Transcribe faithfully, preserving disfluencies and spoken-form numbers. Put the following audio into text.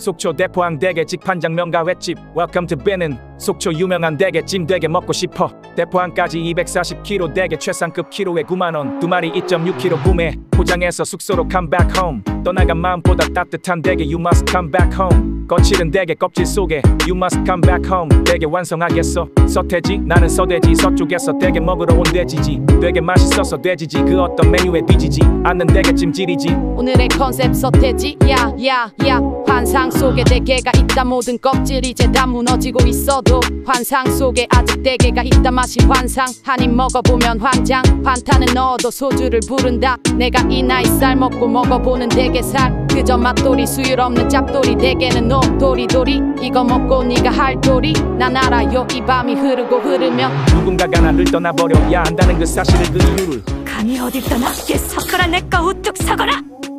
속초 대포항 대게 직판장 명가 횟집 Welcome to Ben은 속초 유명한 대게찜 되게 먹고 싶어. 대포항까지 이백사십 킬로미터 대게 최상급 키로에 구만 원, 두 마리 이 점 육 킬로그램 구매. 포장해서 숙소로 come back home. 떠나간 마음보다 따뜻한 대게 You must come back home. 거칠은 대게 껍질 속에 You must come back home. 대게 완성하겠어 서태지. 나는 서대지 서쪽에서 대게 먹으러 온 돼지지. 되게 맛있어서 돼지지. 그 어떤 메뉴에 뒤지지 않는 대게찜 질이지. 오늘의 컨셉 서태지 야야야. 환상 속에 대게가 있다. 모든 껍질 이제 다 무너지고 있어도 환상 속에 아직 대게가 있다. 맛이 환상. 한 입 먹어보면 환장. 반탄은 넣어도 소주를 부른다. 내가 이 나이 쌀 먹고 먹어보는 대게살. 그저 맛돌이 수율 없는 짭돌이. 대게는 노 도리도리. 이거 먹고 네가 할 도리 난 알아요. 이 밤이 흐르고 흐르면 누군가가 나를 떠나버려야 한다는 그 사실을 그 이유를 감히 어딜 떠나? 얘 섞어라. 내꺼 우뚝 서거라.